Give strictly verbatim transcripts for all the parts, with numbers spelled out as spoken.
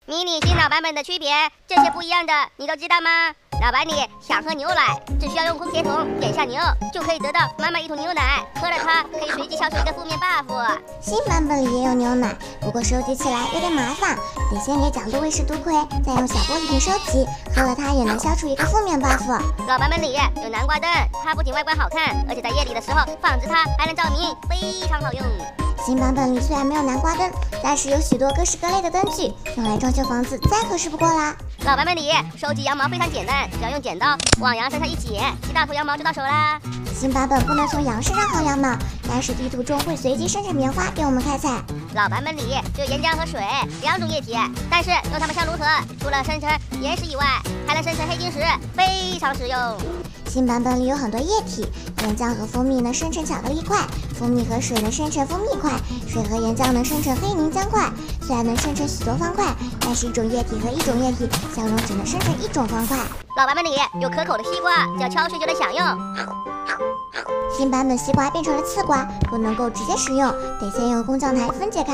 迷你新老版本的区别，这些不一样的你都知道吗？老版里想喝牛奶，只需要用空铁桶点下牛，就可以得到满满一桶牛奶。喝了它可以随机消除一个负面 buff。 新版本里也有牛奶，不过收集起来有点麻烦，得先给角度喂食毒葵，再用小玻璃瓶收集。喝了它也能消除一个负面 buff。 老版本里有南瓜灯，它不仅外观好看，而且在夜里的时候放置它还能照明，非常好用。 新版本里虽然没有南瓜灯，但是有许多各式各类的灯具，用来装修房子再合适不过啦。 老版本里收集羊毛非常简单，只要用剪刀往羊身上一剪，一大坨羊毛就到手啦。 新版本不能从羊身上薅羊毛，但是地图中会随机生成棉花给我们开采。 老版本里只有岩浆和水两种液体，但是用它们相融合，除了生成岩石以外，还能生成黑晶石，非常实用。 新版本里有很多液体，岩浆和蜂蜜能生成巧克力块，蜂蜜和水能生成蜂蜜块，水和岩浆能生成黑凝浆块。虽然能生成许多方块，但是一种液体和一种液体相融只能生成一种方块。 老版本里有可口的西瓜，只要敲碎就能享用。 新版本西瓜变成了刺瓜，不能够直接食用，得先用工匠台分解开。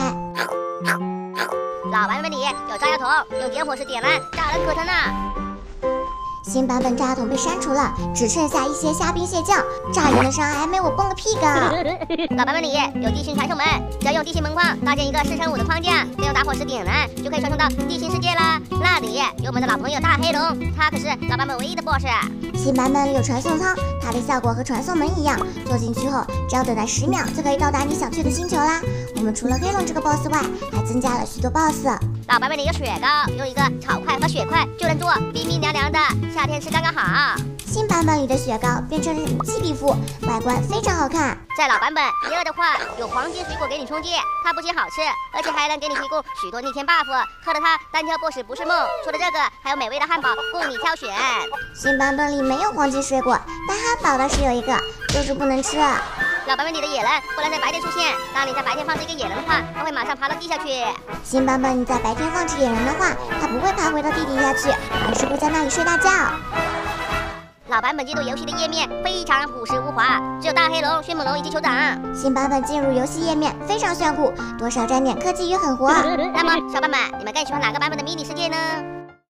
老版本里有炸药桶，用点火时点燃，炸人可疼啊！ 新版本炸药桶被删除了，只剩下一些虾兵蟹将，炸人的伤害没我蹦个屁个！ 老版本里有地形传送门，只要用地形门框搭建一个四乘五的框架，再用打火石点燃，就可以传送到地形世界啦。那里有我们的老朋友大黑龙，他可是老版本唯一的 boss。 新版本里有传送舱，它的效果和传送门一样，坐进去后只要等待十秒就可以到达你想去的星球啦。我们除了黑龙这个 boss 外，还增加了许多 boss。 老版本里有雪糕，用一个炒块和雪块就能做冰冰凉凉的，夏天吃刚刚好。 新版本里的雪糕变成了武器皮肤，外观非常好看。 在老版本一二的话，有黄金水果给你充饥，它不仅好吃，而且还能给你提供许多逆天 buff。喝了它，单挑 boss 不是梦。除了这个，还有美味的汉堡供你挑选。 新版本里没有黄金水果，但汉堡倒是有一个，就是不能吃。 老版本里的野人不能在白天出现，当你在白天放置一个野人的话，它会马上爬到地下去。 新版本你在白天放置野人的话，它不会爬回到地底下去，而是会在那里睡大觉。 老版本进入游戏的页面非常朴实无华，只有大黑龙、迅猛龙以及酋长。 新版本进入游戏页面非常炫酷，多少沾点科技与狠活。 那么小伙伴们，你们更喜欢哪个版本的迷你世界呢？